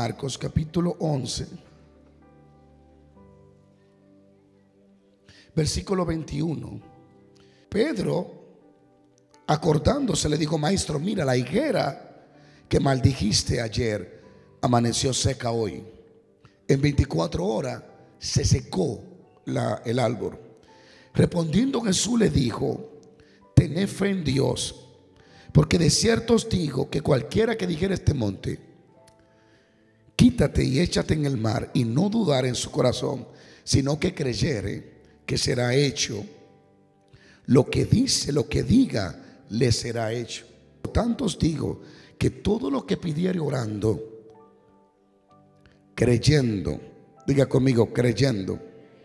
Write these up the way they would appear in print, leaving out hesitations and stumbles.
Marcos capítulo 11, versículo 21. Pedro, acordándose, le dijo: Maestro, mira, la higuera que maldijiste ayer amaneció seca hoy. En 24 horas se secó el árbol. Respondiendo Jesús le dijo: tened fe en Dios, porque de cierto os digo que cualquiera que dijera este monte, quítate y échate en el mar, y no dudar en su corazón, sino que creyere que será hecho lo que dice, lo que diga, le será hecho. Por tanto os digo que todo lo que pidiere orando, creyendo, diga conmigo, creyendo,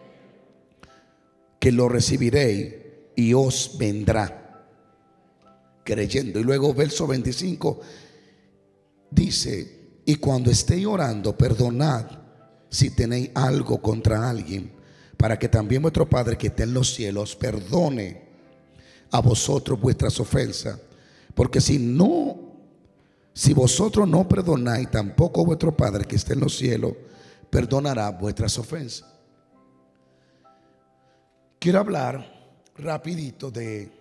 que lo recibiréis y os vendrá. Creyendo. Y luego verso 25 dice: y cuando estéis orando, perdonad si tenéis algo contra alguien, para que también vuestro Padre que está en los cielos perdone a vosotros vuestras ofensas. Porque si vosotros no perdonáis, tampoco vuestro Padre que está en los cielos perdonará vuestras ofensas. Quiero hablar rapidito de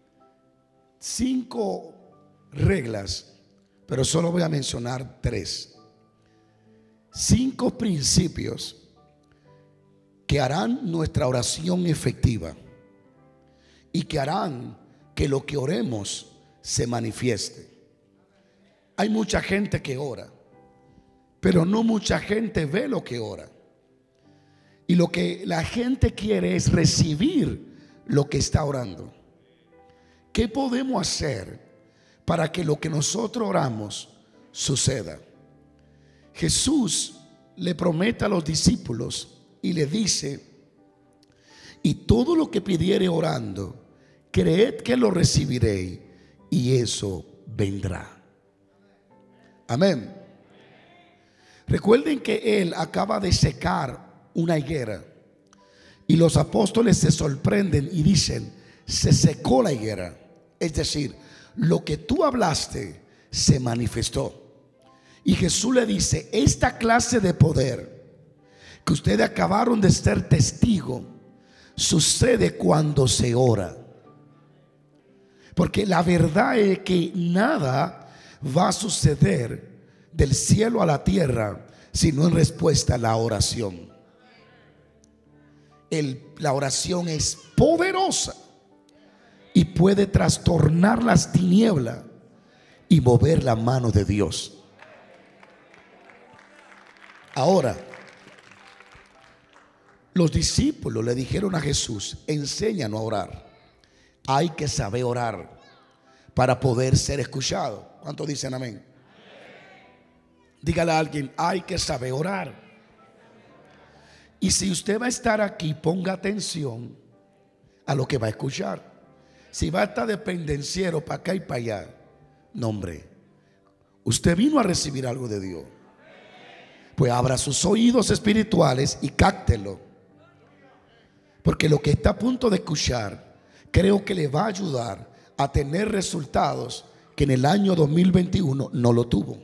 5 reglas, pero solo voy a mencionar 3. 5 principios que harán nuestra oración efectiva y que harán que lo que oremos se manifieste. Hay mucha gente que ora, pero no mucha gente ve lo que ora. Y lo que la gente quiere es recibir lo que está orando. ¿Qué podemos hacer para que lo que nosotros oramos suceda? Jesús le promete a los discípulos y le dice: y todo lo que pidiere orando, creed que lo recibiréis y eso vendrá. Amén. Recuerden que él acaba de secar una higuera y los apóstoles se sorprenden y dicen: se secó la higuera. Es decir, lo que tú hablaste se manifestó. Y Jesús le dice: esta clase de poder que ustedes acabaron de ser testigo sucede cuando se ora. Porque la verdad es que nada va a suceder del cielo a la tierra sino en respuesta a la oración. La oración es poderosa y puede trastornar las tinieblas y mover la mano de Dios. Ahora, los discípulos le dijeron a Jesús: enséñanos a orar. Hay que saber orar para poder ser escuchado. ¿Cuántos dicen amén? Dígale a alguien: hay que saber orar. Y si usted va a estar aquí, ponga atención a lo que va a escuchar. Si va a estar de pendenciero para acá y para allá, no, hombre, usted vino a recibir algo de Dios. Pues abra sus oídos espirituales y cáctelo, porque lo que está a punto de escuchar creo que le va a ayudar a tener resultados que en el año 2021 no lo tuvo.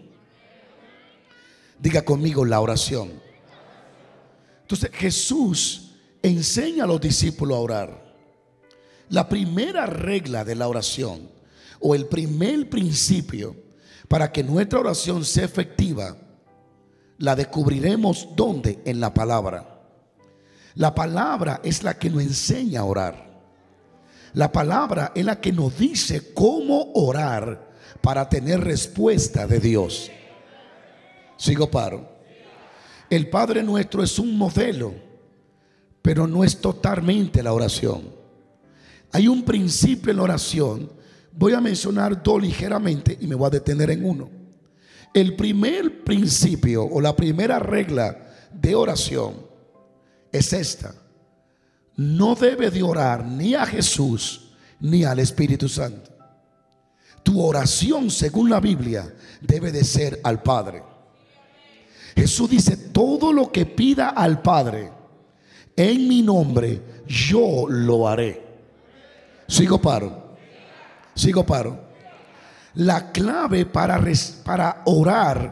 Diga conmigo: la oración. Entonces Jesús enseña a los discípulos a orar. La primera regla de la oración, o el primer principio para que nuestra oración sea efectiva, la descubriremos ¿dónde? En la palabra. La palabra es la que nos enseña a orar. La palabra es la que nos dice cómo orar para tener respuesta de Dios. Sigo, paro. El Padre Nuestro es un modelo, pero no es totalmente la oración. Hay un principio en la oración. Voy a mencionar 2 ligeramente y me voy a detener en uno. El primer principio o la primera regla de oración es esta: no debe de orar ni a Jesús ni al Espíritu Santo. Tu oración, según la Biblia, debe de ser al Padre. Jesús dice: todo lo que pida al Padre en mi nombre, yo lo haré. Sigo, paro. Sigo, paro. La clave para orar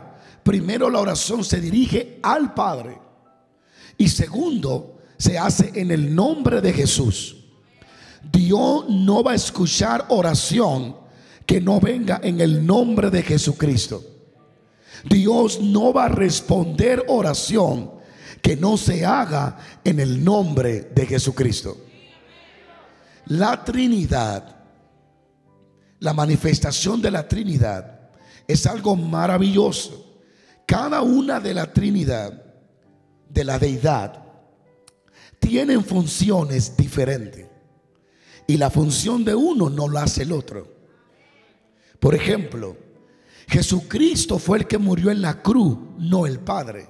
primero la oración se dirige al Padre y segundo se hace en el nombre de Jesús. Dios no va a escuchar oración que no venga en el nombre de Jesucristo. Dios no va a responder oración que no se haga en el nombre de Jesucristo. La Trinidad, la manifestación de la Trinidad es algo maravilloso. Cada una de la Trinidad, de la deidad, tienen funciones diferentes. Y la función de uno no la hace el otro. Por ejemplo, Jesucristo fue el que murió en la cruz, no el Padre.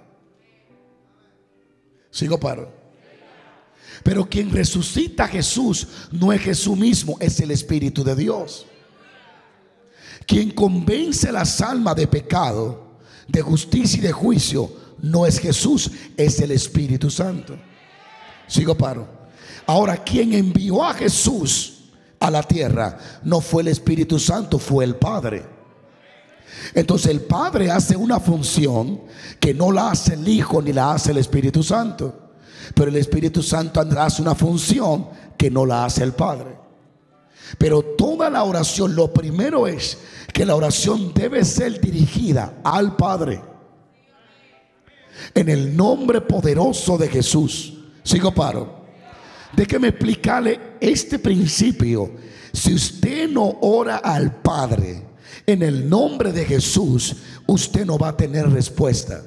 Sigo paro. Pero quien resucita a Jesús no es Jesús mismo, es el Espíritu de Dios. Quien convence las almas de pecado, de justicia y de juicio no es Jesús, es el Espíritu Santo. Sigo paro. Ahora, quien envió a Jesús a la tierra no fue el Espíritu Santo, fue el Padre. Entonces el Padre hace una función que no la hace el Hijo ni la hace el Espíritu Santo, pero el Espíritu Santo hace una función que no la hace el Padre. Pero toda la oración, lo primero es que la oración debe ser dirigida al Padre en el nombre poderoso de Jesús. Sigo paro. Déjeme explicarle este principio. Si usted no ora al Padre en el nombre de Jesús, usted no va a tener respuesta.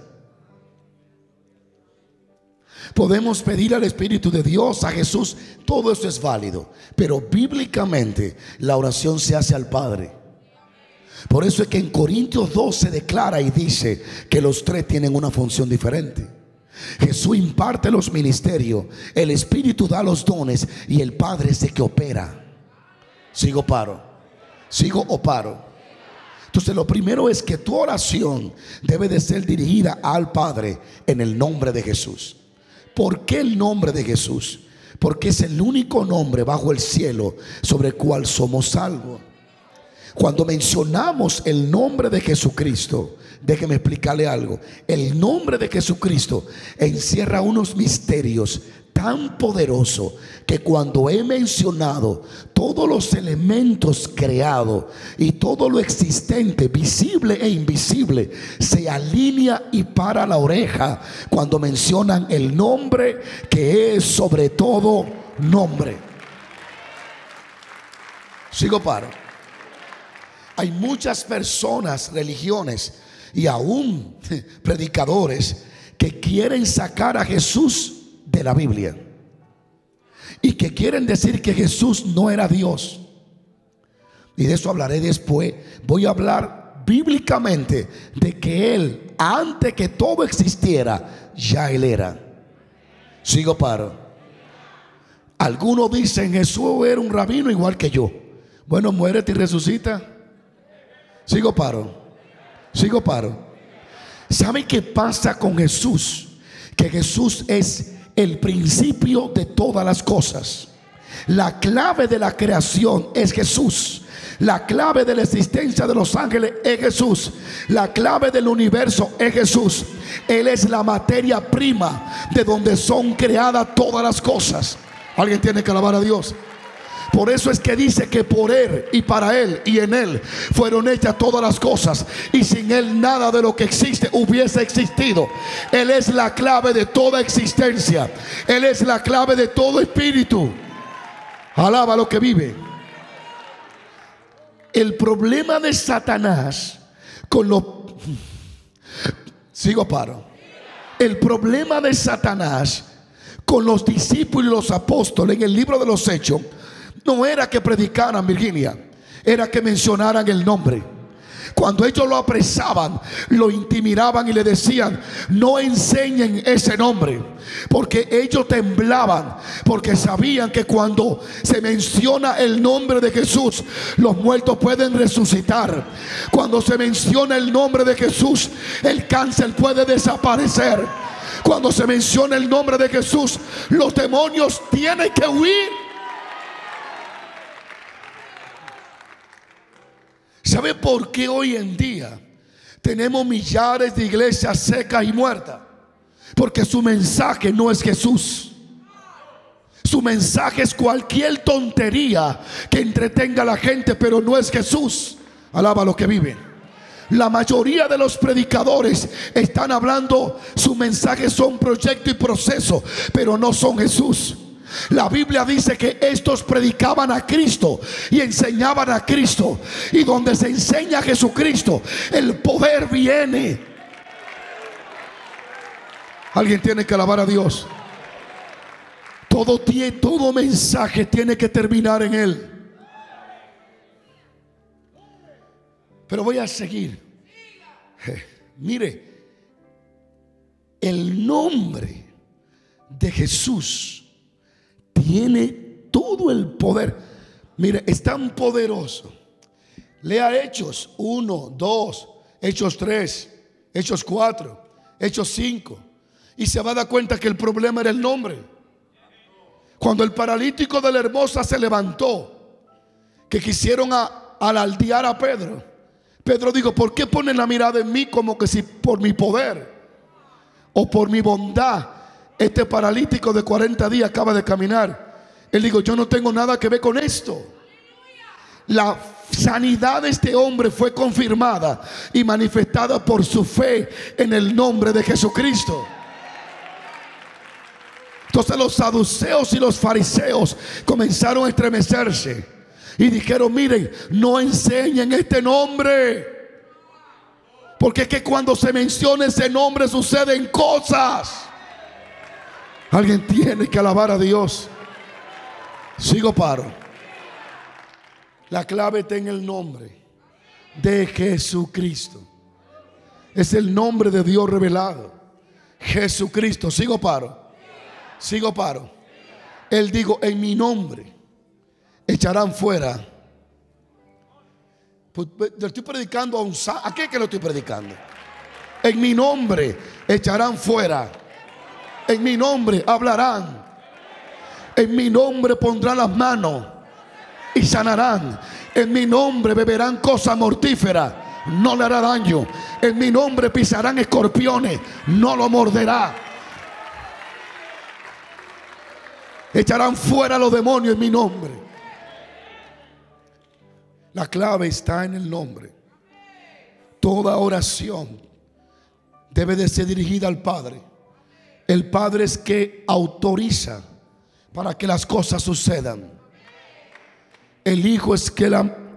Podemos pedir al Espíritu de Dios, a Jesús, todo eso es válido, pero bíblicamente la oración se hace al Padre. Por eso es que en Corintios 12 declara y dice que los tres tienen una función diferente. Jesús imparte los ministerios, el Espíritu da los dones y el Padre es el que opera. Sigo paro. Sigo o paro. Entonces lo primero es que tu oración debe de ser dirigida al Padre en el nombre de Jesús. ¿Por qué el nombre de Jesús? Porque es el único nombre bajo el cielo sobre el cual somos salvos. Cuando mencionamos el nombre de Jesucristo, déjeme explicarle algo. El nombre de Jesucristo encierra unos misterios tan poderosos que cuando he mencionado todos los elementos creados y todo lo existente, visible e invisible, se alinea y para la oreja cuando mencionan el nombre que es sobre todo nombre. Sigo paro. Hay muchas personas, religiones y aún predicadores que quieren sacar a Jesús de la Biblia y que quieren decir que Jesús no era Dios. Y de eso hablaré después. Voy a hablar bíblicamente de que Él, antes que todo existiera, ya Él era. Sigo paro. Algunos dicen Jesús era un rabino igual que yo. Bueno, muérete y resucita. Sigo paro. Sigo paro. ¿Sabe qué pasa con Jesús? Que Jesús es el principio de todas las cosas. La clave de la creación es Jesús. La clave de la existencia de los ángeles es Jesús. La clave del universo es Jesús. Él es la materia prima de donde son creadas todas las cosas. Alguien tiene que alabar a Dios. Por eso es que dice que por Él y para Él y en Él fueron hechas todas las cosas, y sin Él nada de lo que existe hubiese existido. Él es la clave de toda existencia. Él es la clave de todo espíritu. Alaba lo que vive. El problema de Satanás con los... Sigo paro. El problema de Satanás con los discípulos y los apóstoles en el libro de los Hechos no era que predicaran, Virginia, era que mencionaran el nombre. Cuando ellos lo apresaban, lo intimidaban y le decían: no enseñen ese nombre, porque ellos temblaban, porque sabían que cuando se menciona el nombre de Jesús, los muertos pueden resucitar. Cuando se menciona el nombre de Jesús, el cáncer puede desaparecer. Cuando se menciona el nombre de Jesús, los demonios tienen que huir. ¿Sabe por qué hoy en día Tenemos millares de iglesias secas y muertas porque su mensaje no es Jesús. Su mensaje es cualquier tontería que entretenga a la gente, pero no es Jesús. Alaba a los que viven. La mayoría de los predicadores están hablando, su mensaje son proyecto y proceso, pero no son Jesús. La Biblia dice que estos predicaban a Cristo y enseñaban a Cristo, y donde se enseña a Jesucristo, el poder viene. Alguien tiene que alabar a Dios. Todo mensaje tiene que terminar en Él. Pero voy a seguir. Mire, el nombre de Jesús tiene todo el poder. Mire, es tan poderoso. Lea Hechos 1, 2, Hechos 3, Hechos 4, Hechos 5, y se va a dar cuenta que el problema era el nombre. Cuando el paralítico de la Hermosa se levantó, que quisieron alardear a Pedro, Pedro dijo: ¿por qué ponen la mirada en mí como que si por mi poder o por mi bondad este paralítico de 40 días acaba de caminar? Él dijo: yo no tengo nada que ver con esto. La sanidad de este hombre fue confirmada y manifestada por su fe en el nombre de Jesucristo. Entonces los saduceos y los fariseos comenzaron a estremecerse y dijeron: miren, no enseñen este nombre, porque es que cuando se menciona ese nombre suceden cosas. Alguien tiene que alabar a Dios. Sigo paro. La clave está en el nombre de Jesucristo. Es el nombre de Dios revelado, Jesucristo. Sigo paro. Sigo paro. Él dijo: en mi nombre echarán fuera. Pues, le estoy predicando a un santo. ¿A qué que lo estoy predicando? En mi nombre echarán fuera. En mi nombre hablarán. En mi nombre pondrán las manos y sanarán. En mi nombre beberán cosas mortíferas, no le hará daño. En mi nombre pisarán escorpiones, no lo morderá. Echarán fuera a los demonios en mi nombre. La clave está en el nombre. Toda oración debe de ser dirigida al Padre. El Padre es que autoriza para que las cosas sucedan. El Hijo es que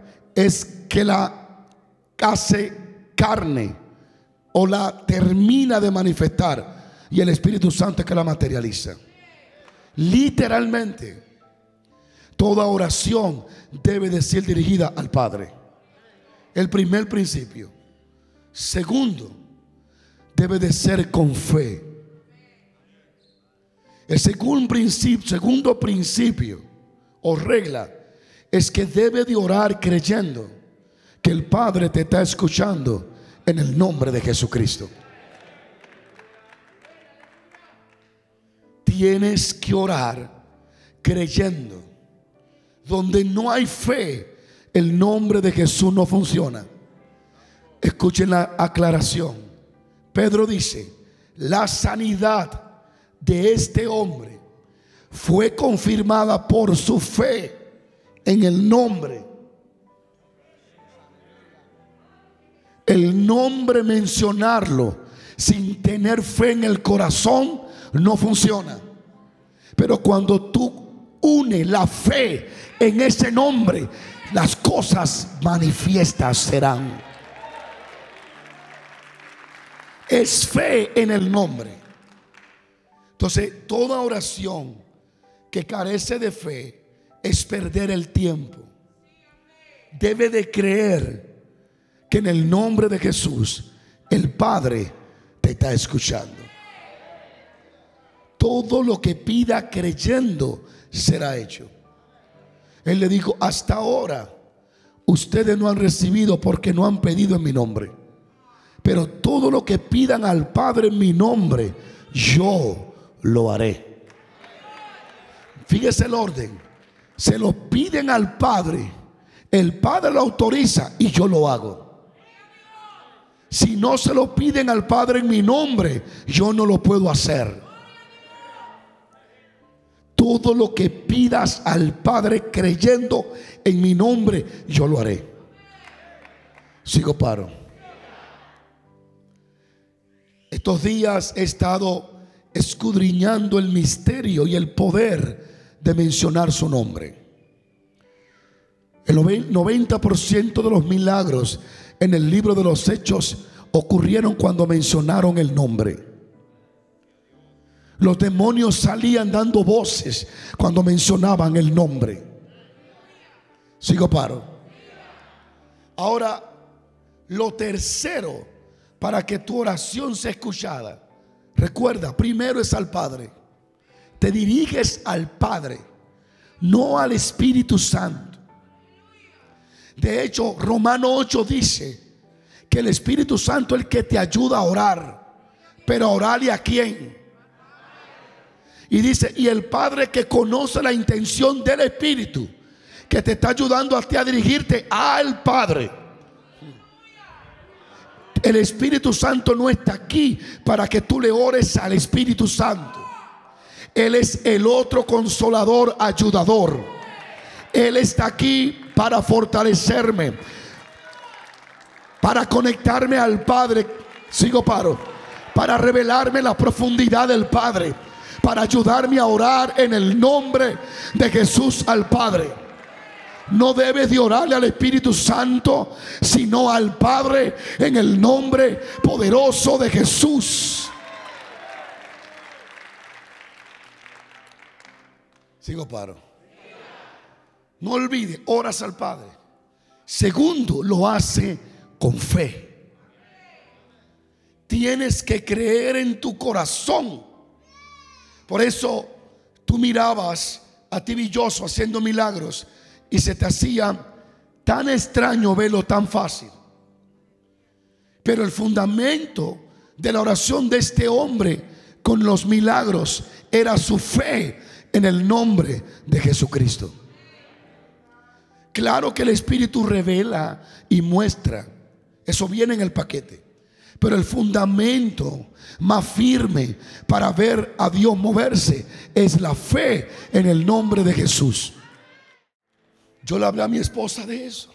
la hace carne o la termina de manifestar, y el Espíritu Santo es que la materializa. Literalmente, toda oración debe de ser dirigida al Padre. El primer principio. Segundo, debe de ser con fe. El segundo principio o regla es que debe de orar creyendo que el Padre te está escuchando en el nombre de Jesucristo. Tienes que orar creyendo. Donde no hay fe, el nombre de Jesús no funciona. Escuchen la aclaración. Pedro dice: la sanidad de este hombre fue confirmada por su fe en el nombre. El nombre, mencionarlo sin tener fe en el corazón, no funciona. Pero cuando tú unes la fe en ese nombre, las cosas manifiestas serán. Es fe en el nombre. Entonces, toda oración que carece de fe es perder el tiempo. Debe de creer que en el nombre de Jesús el Padre te está escuchando. Todo lo que pida creyendo será hecho. Él le dijo: hasta ahora ustedes no han recibido porque no han pedido en mi nombre, pero todo lo que pidan al Padre en mi nombre, yo lo haré. Fíjese el orden. Se lo piden al Padre, el Padre lo autoriza y yo lo hago. si no se lo piden al Padre en mi nombre, yo no lo puedo hacer. Todo lo que pidas al Padre creyendo en mi nombre, yo lo haré. Sigo paro. Estos días he estado escudriñando el misterio y el poder de mencionar su nombre. El 90% de los milagros en el libro de los Hechos ocurrieron cuando mencionaron el nombre. Los demonios salían dando voces cuando mencionaban el nombre. Sigo paro. Ahora, lo tercero para que tu oración sea escuchada, recuerda, primero es al Padre. Te diriges al Padre, no al Espíritu Santo. De hecho, Romanos 8 dice que el Espíritu Santo es el que te ayuda a orar. Pero a orarle ¿a quién? Y dice, y el Padre que conoce la intención del Espíritu, que te está ayudando a ti a dirigirte al Padre. El Espíritu Santo no está aquí para que tú le ores al Espíritu Santo. Él es el otro consolador, ayudador. Él está aquí para fortalecerme, para conectarme al Padre. Sigo paro. Para revelarme la profundidad del Padre, para ayudarme a orar en el nombre de Jesús al Padre. No debes de orarle al Espíritu Santo, sino al Padre en el nombre poderoso de Jesús. Sigo paro. No olvide, oras al Padre. Segundo, lo hace con fe. Tienes que creer en tu corazón. Por eso tú mirabas a T.B. Joshua haciendo milagros y se te hacía tan extraño verlo tan fácil. Pero el fundamento de la oración de este hombre con los milagros era su fe en el nombre de Jesucristo. Claro que el Espíritu revela y muestra, eso viene en el paquete, pero el fundamento más firme para ver a Dios moverse es la fe en el nombre de Jesús. Yo le hablé a mi esposa de eso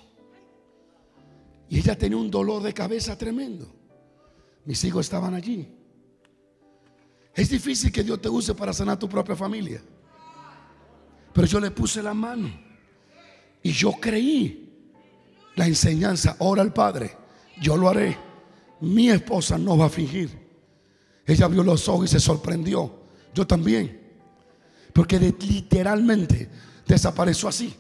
y ella tenía un dolor de cabeza tremendo. Mis hijos estaban allí. Es difícil que Dios te use para sanar tu propia familia, pero yo le puse la mano y yo creí la enseñanza. Ora al Padre, yo lo haré. Mi esposa no va a fingir. Ella vio los ojos y se sorprendió. Yo también, porque literalmente desapareció así.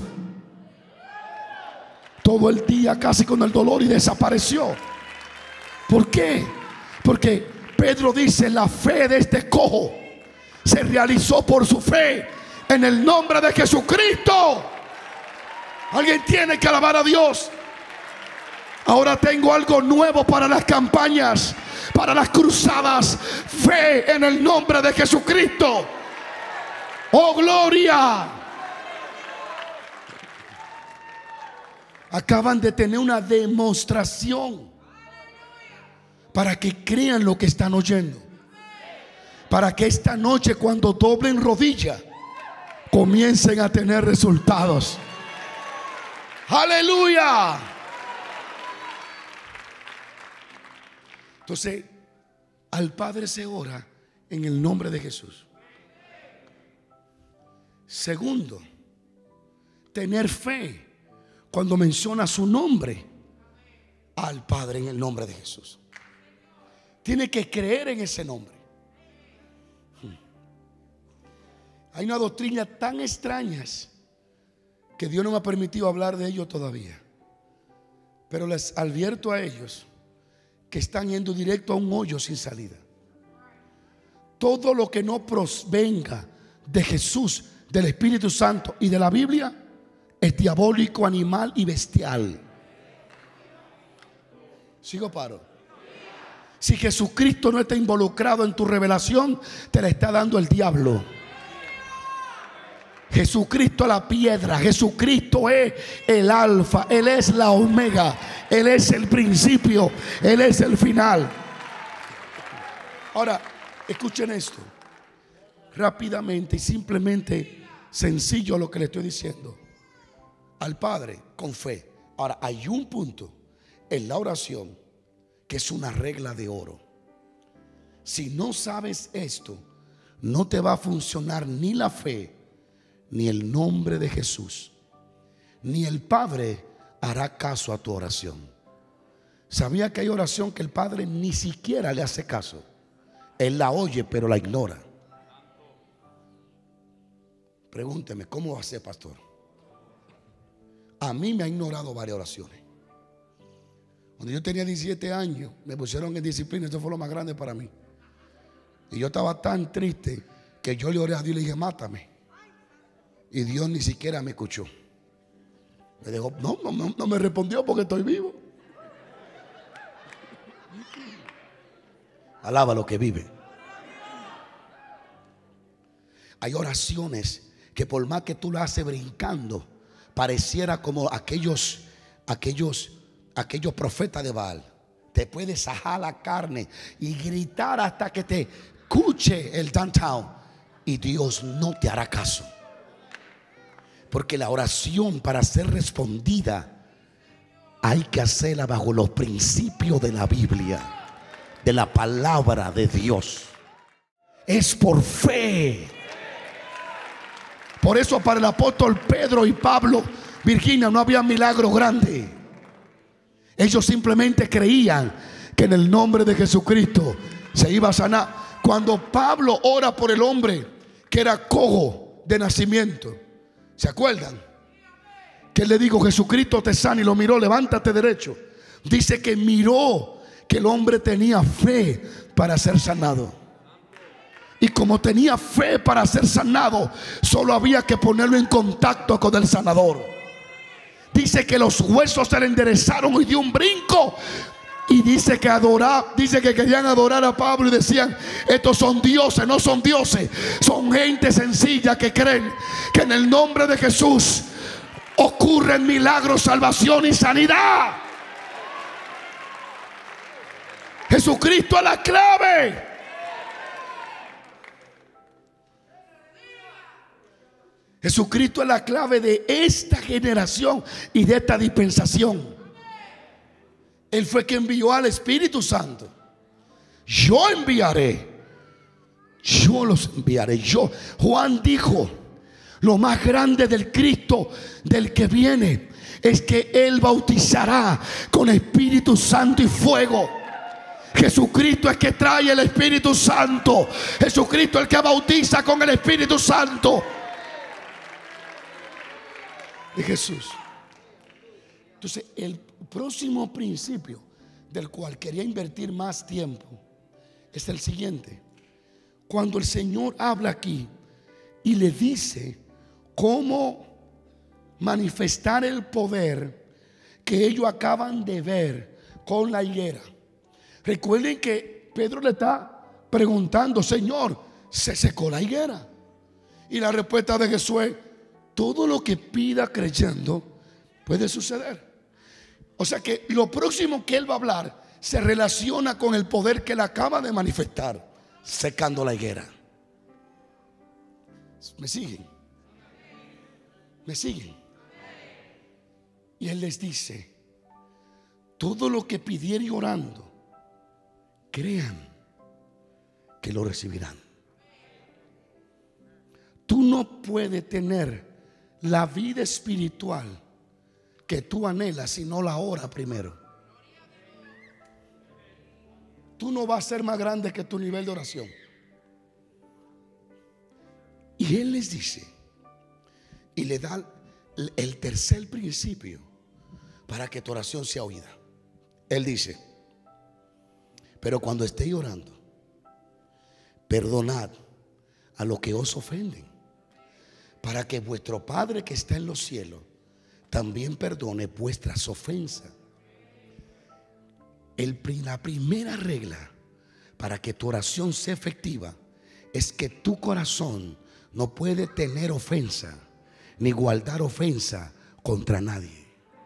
Todo el día casi con el dolor y desapareció. ¿Por qué? Porque Pedro dice, la fe de este cojo se realizó por su fe en el nombre de Jesucristo. Alguien tiene que alabar a Dios. Ahora tengo algo nuevo para las campañas, para las cruzadas. Fe en el nombre de Jesucristo. ¡Oh, gloria! Acaban de tener una demostración para que crean lo que están oyendo. Para que esta noche, cuando doblen rodilla, comiencen a tener resultados. ¡Aleluya! Entonces, al Padre se ora en el nombre de Jesús. Segundo, tener fe cuando menciona su nombre al Padre en el nombre de Jesús. Tiene que creer en ese nombre. Hay una doctrina tan extrañas que Dios no me ha permitido hablar de ello todavía, pero les advierto a ellos que están yendo directo a un hoyo sin salida. Todo lo que no provenga de Jesús, del Espíritu Santo y de la Biblia es diabólico, animal y bestial. Sigo paro. Si Jesucristo no está involucrado en tu revelación, te la está dando el diablo. Jesucristo es la piedra, Jesucristo es el alfa, Él es la omega, Él es el principio, Él es el final. Ahora, escuchen esto rápidamente y simplemente sencillo lo que le estoy diciendo. Al Padre con fe. Ahora, hay un punto en la oración que es una regla de oro. Si no sabes esto, no te va a funcionar ni la fe, ni el nombre de Jesús, ni el Padre hará caso a tu oración. ¿Sabía que hay oración que el Padre ni siquiera le hace caso? Él la oye pero la ignora. Pregúnteme, ¿cómo va a ser, pastor? A mí me ha ignorado varias oraciones. Cuando yo tenía 17 años me pusieron en disciplina. Eso fue lo más grande para mí. Y yo estaba tan triste que yo le oré a Dios y le dije, mátame. Y Dios ni siquiera me escuchó. Me dijo, no me respondió porque estoy vivo. Alaba lo que vive. Hay oraciones que por más que tú las haces brincando, pareciera como aquellos profetas de Baal. Te puedes sajar la carne y gritar hasta que te escuche el downtown, y Dios no te hará caso. Porque la oración, para ser respondida, hay que hacerla bajo los principios de la Biblia, de la palabra de Dios. Es por fe. Por eso para el apóstol Pedro y Pablo, Virginia, no había milagro grande. Ellos simplemente creían que en el nombre de Jesucristo se iba a sanar. Cuando Pablo ora por el hombre que era cojo de nacimiento, ¿se acuerdan? Que él le dijo, Jesucristo te sana, y lo miró, levántate derecho. Dice que miró que el hombre tenía fe para ser sanado. Y como tenía fe para ser sanado, solo había que ponerlo en contacto con el sanador. Dice que los huesos se le enderezaron y dio un brinco. Y dice que querían adorar a Pablo y decían, estos son dioses. No son dioses, son gente sencilla que creen que en el nombre de Jesús ocurren milagros, salvación y sanidad. Jesucristo es la clave. Jesucristo es la clave de esta generación y de esta dispensación. Él fue quien envió al Espíritu Santo. Yo los enviaré. Juan dijo, lo más grande del Cristo, del que viene, es que Él bautizará con Espíritu Santo y fuego. Jesucristo es que trae el Espíritu Santo. Jesucristo es el que bautiza con el Espíritu Santo de Jesús. Entonces, el próximo principio del cual quería invertir más tiempo es el siguiente. Cuando el Señor habla aquí y le dice cómo manifestar el poder que ellos acaban de ver con la higuera. Recuerden que Pedro le está preguntando, Señor, ¿se secó la higuera? Y la respuesta de Jesús es, todo lo que pida creyendo puede suceder. O sea que lo próximo que él va a hablar se relaciona con el poder que él acaba de manifestar, secando la higuera. ¿Me siguen? ¿Me siguen? Y él les dice, todo lo que pidieren orando, crean que lo recibirán. Tú no puedes tener la vida espiritual que tú anhelas si no la oras primero. Tú no vas a ser más grande que tu nivel de oración. Y él les dice, y le da el tercer principio para que tu oración sea oída. Él dice, pero cuando estéis orando, perdonad a los que os ofenden, para que vuestro Padre que está en los cielos también perdone vuestras ofensas. La primera regla para que tu oración sea efectiva es que tu corazón no puede tener ofensa ni guardar ofensa contra nadie.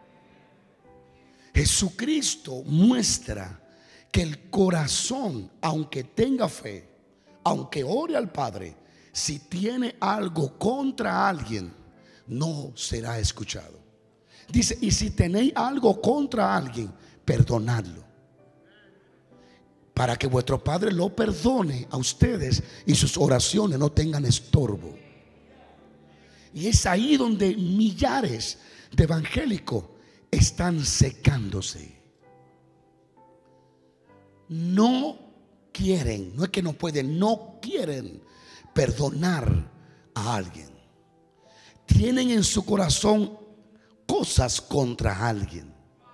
Jesucristo muestra que el corazón, aunque tenga fe, aunque ore al Padre, si tiene algo contra alguien, no será escuchado. Dice, y si tenéis algo contra alguien, perdonadlo, para que vuestro Padre lo perdone a ustedes y sus oraciones no tengan estorbo. Y es ahí donde millares de evangélicos están secándose. No quieren, no es que no pueden, no quieren perdonar a alguien. Tienen en su corazón cosas contra alguien.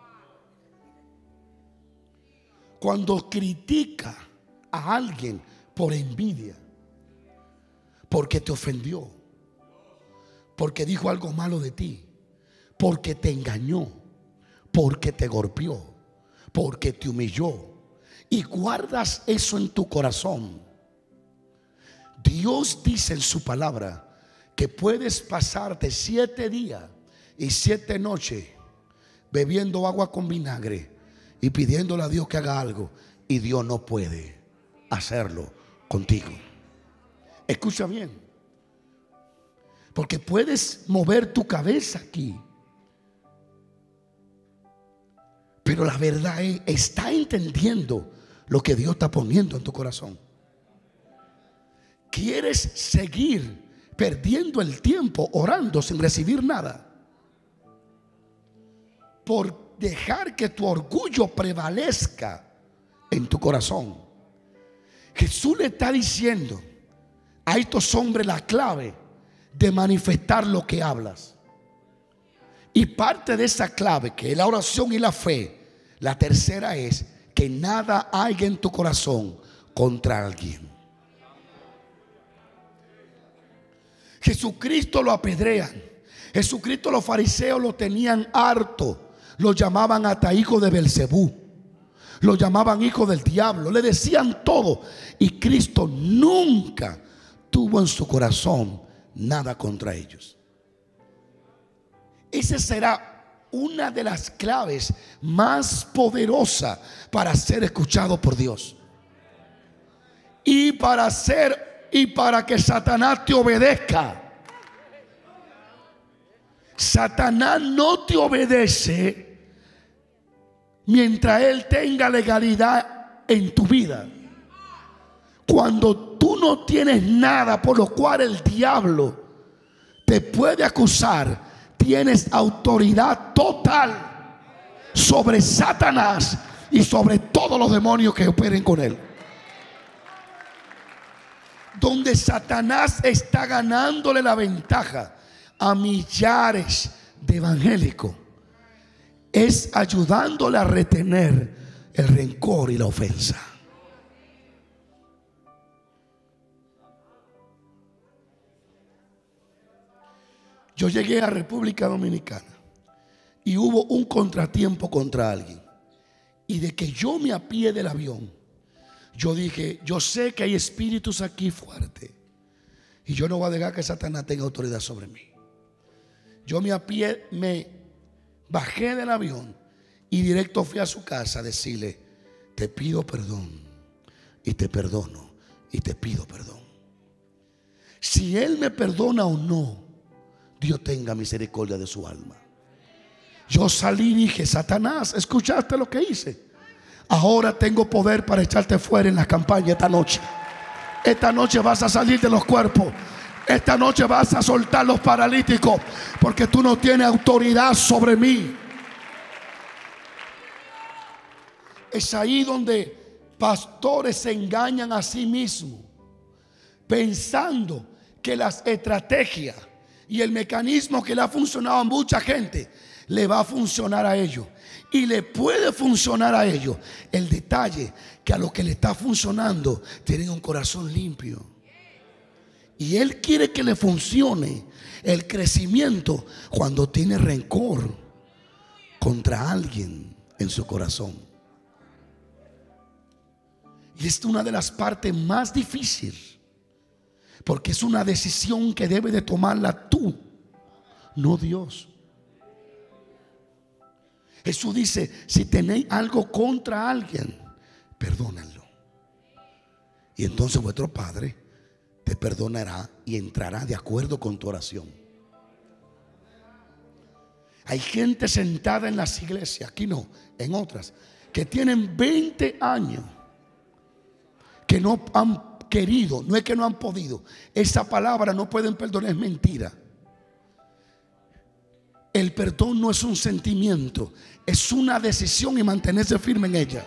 Cuando critica a alguien por envidia, porque te ofendió, porque dijo algo malo de ti, porque te engañó, porque te golpeó, porque te humilló, y guardas eso en tu corazón, Dios dice en su palabra que puedes pasarte 7 días y 7 noches bebiendo agua con vinagre y pidiéndole a Dios que haga algo, y Dios no puede hacerlo contigo. Escucha bien, porque puedes mover tu cabeza aquí, pero la verdad es, ¿está entendiendo lo que Dios está poniendo en tu corazón? ¿Quieres seguir perdiendo el tiempo orando sin recibir nada? Por dejar que tu orgullo prevalezca en tu corazón. Jesús le está diciendo a estos hombres la clave de manifestar lo que hablas. Y parte de esa clave, que es la oración y la fe, la tercera es que nada haya en tu corazón contra alguien. Jesucristo lo apedrean. Jesucristo, los fariseos lo tenían harto. Lo llamaban hasta hijo de Belcebú. Lo llamaban hijo del diablo. Le decían todo. Y Cristo nunca tuvo en su corazón nada contra ellos. Esa será una de las claves más poderosas para ser escuchado por Dios. Y para que Satanás te obedezca. Satanás no te obedece mientras él tenga legalidad en tu vida. Cuando tú no tienes nada por lo cual el diablo te puede acusar, tienes autoridad total sobre Satanás y sobre todos los demonios que operen con él. Donde Satanás está ganándole la ventaja a millares de evangélicos es ayudándole a retener el rencor y la ofensa. Yo llegué a República Dominicana y hubo un contratiempo contra alguien, y de que yo me apié del avión, yo dije, yo sé que hay espíritus aquí fuertes y yo no voy a dejar que Satanás tenga autoridad sobre mí. Yo me bajé del avión y directo fui a su casa a decirle, te pido perdón y te perdono y te pido perdón. Si él me perdona o no, Dios tenga misericordia de su alma. Yo salí y dije, Satanás, ¿escuchaste lo que hice? Ahora tengo poder para echarte fuera en la campaña esta noche. Esta noche vas a salir de los cuerpos. Esta noche vas a soltar los paralíticos, porque tú no tienes autoridad sobre mí. Es ahí donde pastores se engañan a sí mismos, pensando que las estrategias y el mecanismo que le ha funcionado a mucha gente le va a funcionar a ellos. Y le puede funcionar a ellos. El detalle que a lo que le está funcionando tienen un corazón limpio. Y él quiere que le funcione el crecimiento cuando tiene rencor contra alguien en su corazón. Y esta es una de las partes más difíciles, porque es una decisión que debes de tomarla tú no Dios. Jesús dice: si tenéis algo contra alguien, perdónenlo, y entonces vuestro Padre te perdonará y entrará de acuerdo con tu oración. Hay gente sentada en las iglesias, aquí no, en otras, que tienen 20 años que no han querido, no es que no han podido. Esa palabra no pueden perdonar, es mentira. El perdón no es un sentimiento, es una decisión y mantenerse firme en ella.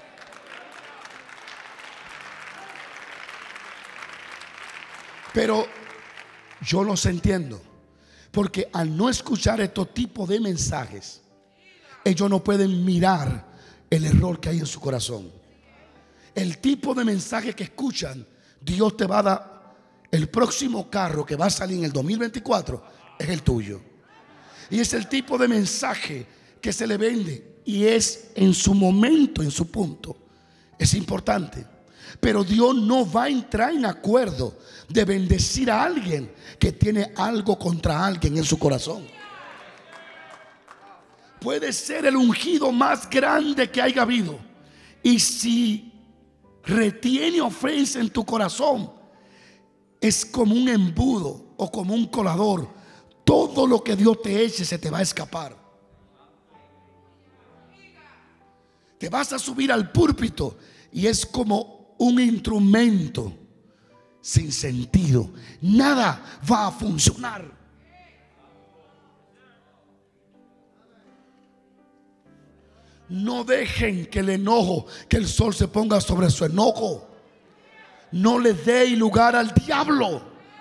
Pero yo los entiendo, porque al no escuchar estos tipos de mensajes, ellos no pueden mirar el error que hay en su corazón. El tipo de mensaje que escuchan: Dios te va a dar el próximo carro que va a salir en el 2024, es el tuyo. Y es el tipo de mensaje que se le vende, y es en su momento, en su punto, es importante. Pero Dios no va a entrar en acuerdo de bendecir a alguien que tiene algo contra alguien en su corazón. Puede ser el ungido más grande que haya habido, y si retiene ofensa en tu corazón, es como un embudo o como un colador. Todo lo que Dios te eche se te va a escapar. Te vas a subir al púlpito y es como un instrumento sin sentido. Nada va a funcionar. No dejen que el enojo, que el sol se ponga sobre su enojo. No le dé lugar al diablo.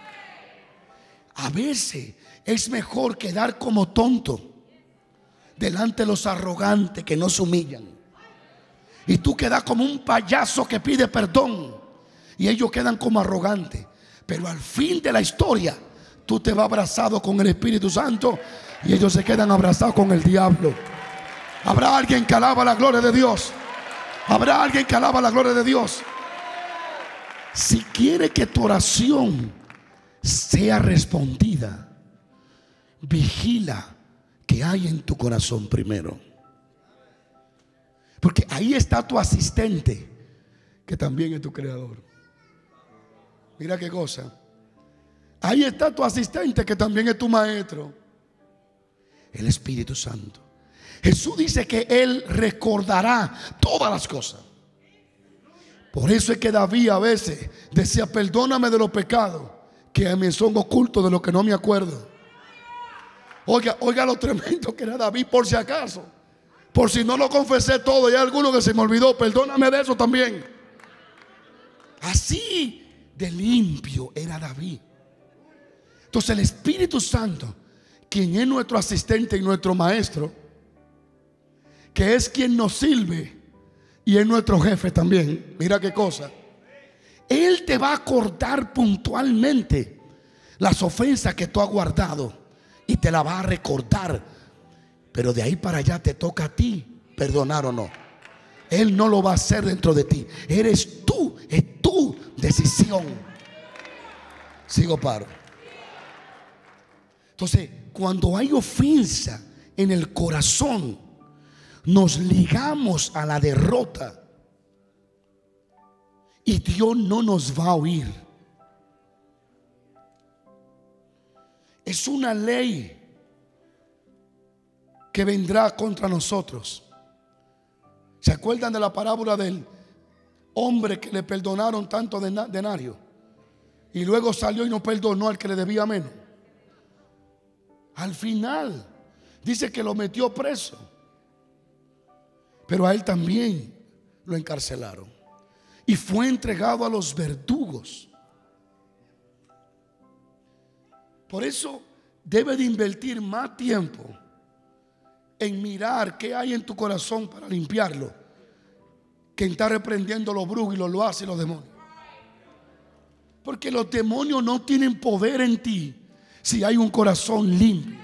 A veces es mejor quedar como tonto delante de los arrogantes que no se humillan, y tú quedas como un payaso que pide perdón, y ellos quedan como arrogantes. Pero al fin de la historia, tú te vas abrazado con el Espíritu Santo y ellos se quedan abrazados con el diablo. Habrá alguien que alaba la gloria de Dios. Habrá alguien que alaba la gloria de Dios. Si quiere que tu oración sea respondida, vigila que hay en tu corazón primero. Porque ahí está tu asistente, que también es tu creador. Mira qué cosa. Ahí está tu asistente, que también es tu maestro, el Espíritu Santo. Jesús dice que Él recordará todas las cosas. Por eso es que David a veces decía: perdóname de los pecados que me son ocultos, de lo que no me acuerdo. Oiga lo tremendo que era David, por si acaso. Por si no lo confesé todo y hay alguno que se me olvidó, perdóname de eso también. Así de limpio era David. Entonces el Espíritu Santo, quien es nuestro asistente y nuestro maestro, que es quien nos sirve y es nuestro jefe también, mira qué cosa, Él te va a acordar puntualmente las ofensas que tú has guardado y te la va a recordar. Pero de ahí para allá te toca a ti perdonar o no. Él no lo va a hacer dentro de ti. Eres tú, es tu decisión. Sigo, paro. Entonces, cuando hay ofensa en el corazón, nos ligamos a la derrota y Dios no nos va a oír. Es una ley que vendrá contra nosotros. ¿Se acuerdan de la parábola del hombre que le perdonaron tanto denario y luego salió y no perdonó al que le debía menos? Al final dice que lo metió preso, pero a él también lo encarcelaron y fue entregado a los verdugos. Por eso debe de invertir más tiempo en mirar qué hay en tu corazón para limpiarlo, que en estar reprendiendo los brujos y los loas y los demonios. Porque los demonios no tienen poder en ti si hay un corazón limpio.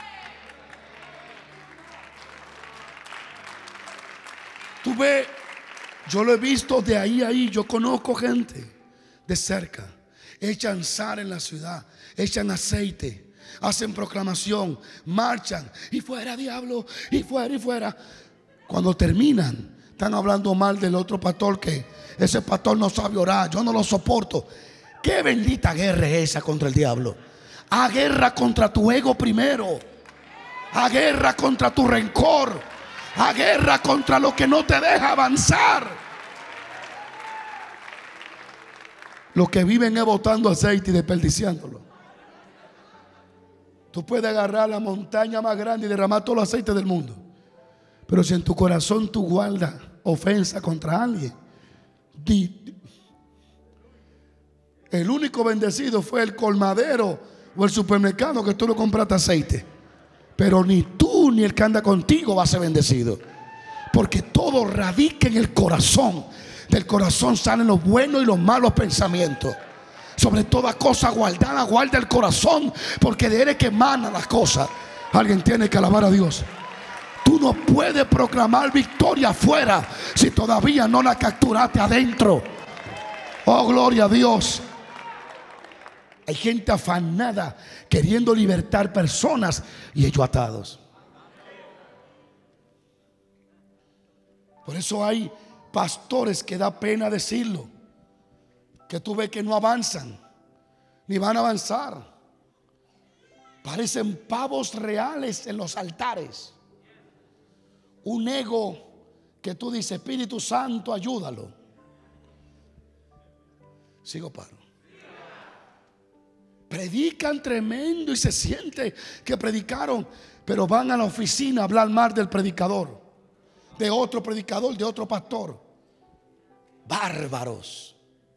Tú ves, yo lo he visto de ahí a ahí. Yo conozco gente de cerca. Echan sal en la ciudad, echan aceite, hacen proclamación, marchan y fuera diablo, y fuera y fuera. Cuando terminan, están hablando mal del otro pastor, que ese pastor no sabe orar, yo no lo soporto. Qué bendita guerra es esa contra el diablo. Haz guerra contra tu ego primero. Haz guerra contra tu rencor. Haz guerra contra lo que no te deja avanzar. Los que viven es botando aceite y desperdiciándolo. Tú puedes agarrar la montaña más grande y derramar todo el aceite del mundo, pero si en tu corazón tú guardas ofensa contra alguien, el único bendecido fue el colmadero o el supermercado que tú le compraste aceite. Pero ni tú ni el que anda contigo va a ser bendecido, porque todo radica en el corazón. Del corazón salen los buenos y los malos pensamientos. Sobre toda cosa guardada, guarda el corazón, porque de él es que emanan las cosas. Alguien tiene que alabar a Dios. Tú no puedes proclamar victoria afuera si todavía no la capturaste adentro. Oh, gloria a Dios. Hay gente afanada queriendo libertar personas y ellos atados. Por eso hay pastores que da pena decirlo, que tú ves que no avanzan ni van a avanzar. Parecen pavos reales en los altares. Un ego que tú dices, Espíritu Santo, ayúdalo. Sigo paro. Predican tremendo y se siente que predicaron, pero van a la oficina a hablar mal del predicador, de otro predicador, de otro pastor. Bárbaros.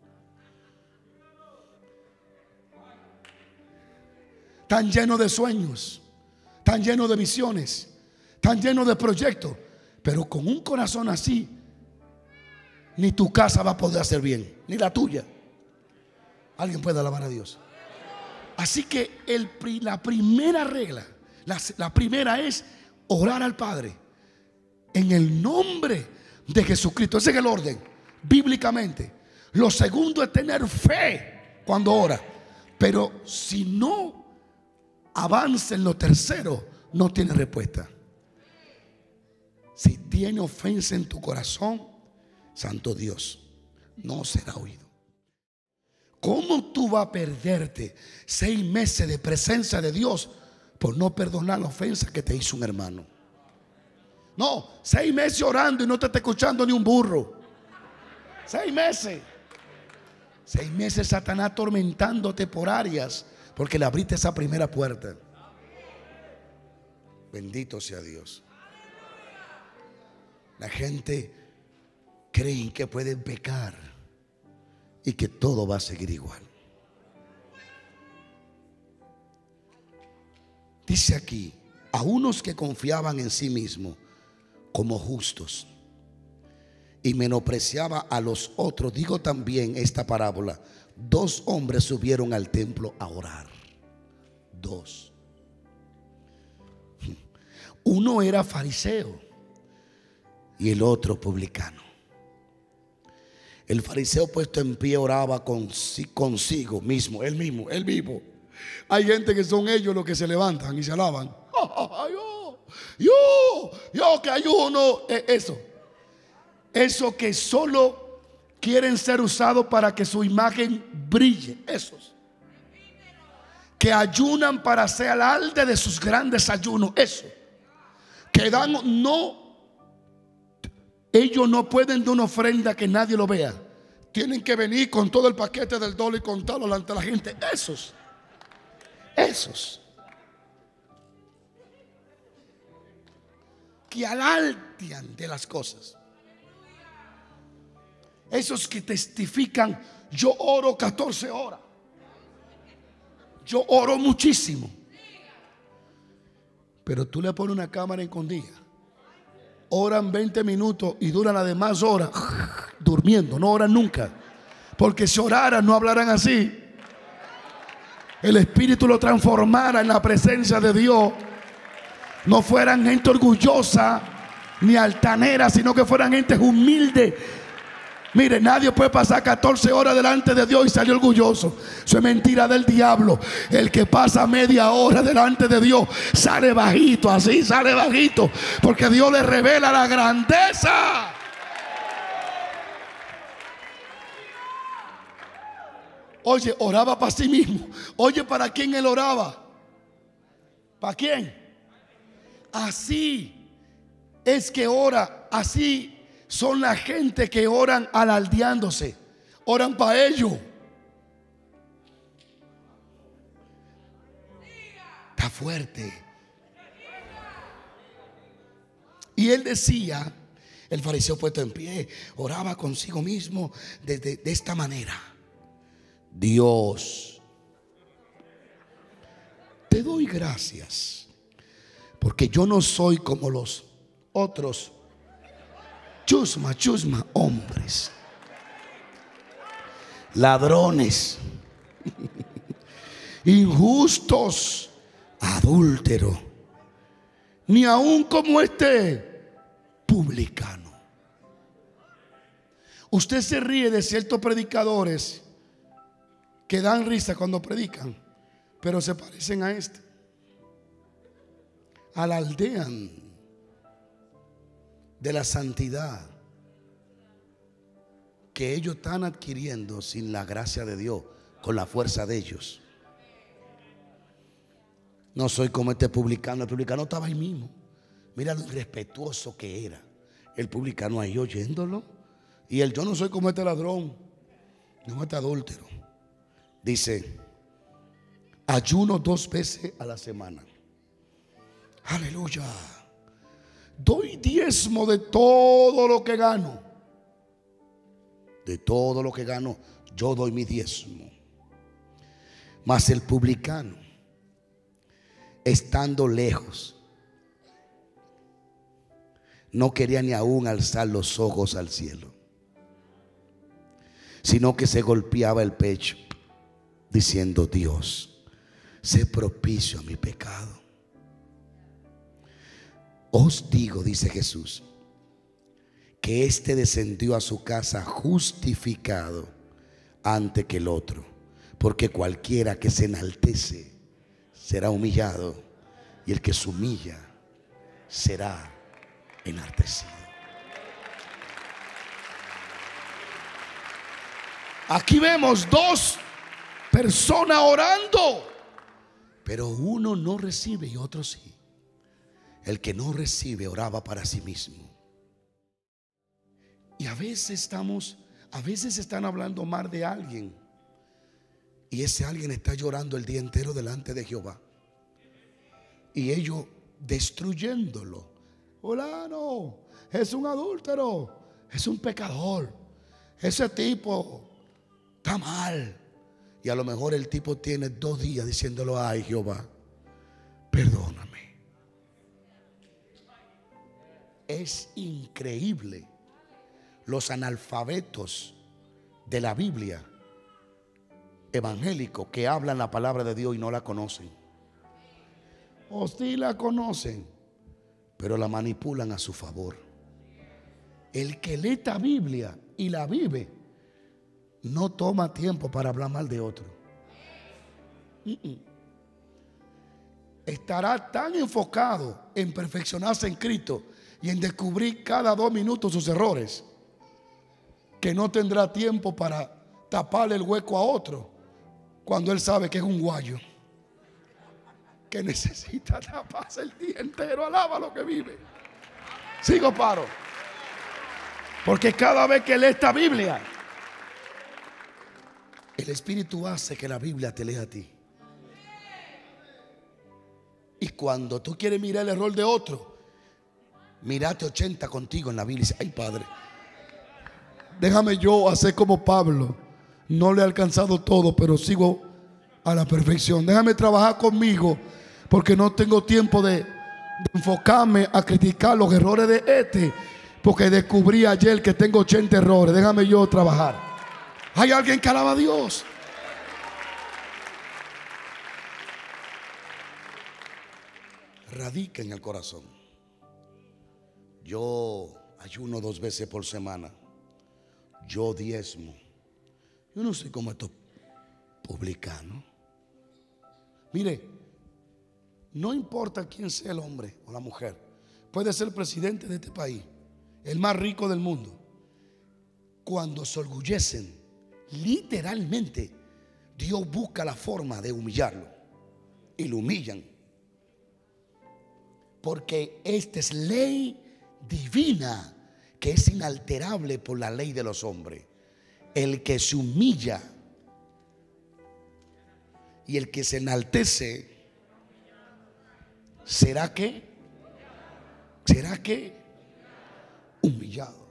Tan llenos de sueños, tan llenos de visiones, tan llenos de proyectos, pero con un corazón así, ni tu casa va a poder hacer bien, ni la tuya. Alguien puede alabar a Dios. Así que la primera regla, la primera es orar al Padre en el nombre de Jesucristo. Ese es el orden, bíblicamente. Lo segundo es tener fe cuando ora. Pero si no avanza en lo tercero, no tiene respuesta. Si tiene ofensa en tu corazón, santo Dios, no será oído. ¿Cómo tú vas a perderte 6 meses de presencia de Dios por no perdonar la ofensa que te hizo un hermano? No, 6 meses orando y no te está escuchando ni un burro. 6 meses. 6 meses Satanás atormentándote por áreas porque le abriste esa primera puerta. Bendito sea Dios. La gente cree que pueden pecar y que todo va a seguir igual. Dice aquí, a unos que confiaban en sí mismos como justos y menospreciaba a los otros, digo también esta parábola: 2 hombres subieron al templo a orar. 2. Uno era fariseo y el otro publicano. El fariseo puesto en pie oraba consigo mismo, él mismo. Hay gente que son ellos los que se levantan y se alaban. Yo que ayuno. Eso que solo quieren ser usados para que su imagen brille. Esos que ayunan para hacer alarde de sus grandes ayunos. Eso que dan, ellos no pueden dar una ofrenda que nadie lo vea. Tienen que venir con todo el paquete del dólar y contarlo ante la gente. Esos que alardean de las cosas. Esos que testifican: yo oro 14 horas. Yo oro muchísimo. Pero tú le pones una cámara escondida, oran 20 minutos y duran las demás horas durmiendo, no oran nunca. Porque si oraran no hablaran así. El Espíritu lo transformara en la presencia de Dios. No fueran gente orgullosa ni altanera, sino que fueran gente humilde, Mire, nadie puede pasar 14 horas delante de Dios y salir orgulloso. Eso es mentira del diablo. El que pasa media hora delante de Dios sale bajito, así sale bajito, porque Dios le revela la grandeza. Oye, oraba para sí mismo. Oye, ¿para quién él oraba? ¿Para quién? Así es que ora. Así son la gente que oran alardeándose. Oran para ellos. Está fuerte. Y él decía, el fariseo puesto en pie, oraba consigo mismo de esta manera: Dios, te doy gracias, porque yo no soy como los otros chusma hombres, ladrones, injustos, adúlteros, ni aun como este publicano. Usted se ríe de ciertos predicadores que dan risa cuando predican, pero se parecen a este. Alardean de la santidad que ellos están adquiriendo sin la gracia de Dios, con la fuerza de ellos. No soy como este publicano. El publicano estaba ahí mismo. Mira lo irrespetuoso que era el publicano ahí oyéndolo. Y él: yo no soy como este ladrón, no este adúltero. Dice: ayuno 2 veces a la semana. Aleluya. Doy diezmo de todo lo que gano. De todo lo que gano, yo doy mi diezmo. Mas el publicano, estando lejos, no quería ni aún alzar los ojos al cielo, sino que se golpeaba el pecho, diciendo: Dios, sé propicio a mi pecado. Os digo, dice Jesús, que éste descendió a su casa justificado antes que el otro, porque cualquiera que se enaltece será humillado, y el que se humilla será enaltecido. Aquí vemos 2 personas orando, pero uno no recibe y otro sí. El que no recibe oraba para sí mismo. Y a veces están hablando mal de alguien, y ese alguien está llorando el día entero delante de Jehová, y ellos destruyéndolo. Fulano es un adúltero, es un pecador, ese tipo está mal. Y a lo mejor el tipo tiene 2 días diciéndolo: ay, Jehová, perdóname. Es increíble los analfabetos de la Biblia evangélicos que hablan la palabra de Dios y no la conocen. O sí la conocen, pero la manipulan a su favor. El que lee esta Biblia y la vive no toma tiempo para hablar mal de otro. Estará tan enfocado en perfeccionarse en Cristo y en descubrir cada 2 minutos sus errores, que no tendrá tiempo para taparle el hueco a otro, cuando él sabe que es un guayo que necesita taparse el día entero. Alaba lo que vive. Sigo paro, porque cada vez que lee esta Biblia, el Espíritu hace que la Biblia te lea a ti. Y cuando tú quieres mirar el error de otro, mirate 80 contigo en la Biblia y dice: ay, Padre, déjame yo hacer como Pablo. No le he alcanzado todo, pero sigo a la perfección. Déjame trabajar conmigo, porque no tengo tiempo de enfocarme a criticar los errores de este, porque descubrí ayer que tengo 80 errores. Déjame yo trabajar. Hay alguien que alaba a Dios. Radica en el corazón. Yo ayuno 2 veces por semana. yo diezmo. Yo no sé cómo estos publicanos. Mire, no importa quién sea el hombre o la mujer, puede ser presidente de este país, el más rico del mundo. Cuando se orgullecen, literalmente, Dios busca la forma de humillarlo y lo humillan. Porque esta es ley divina que es inalterable por la ley de los hombres. El que se humilla y el que se enaltece, ¿será que? ¿Será que? Humillado.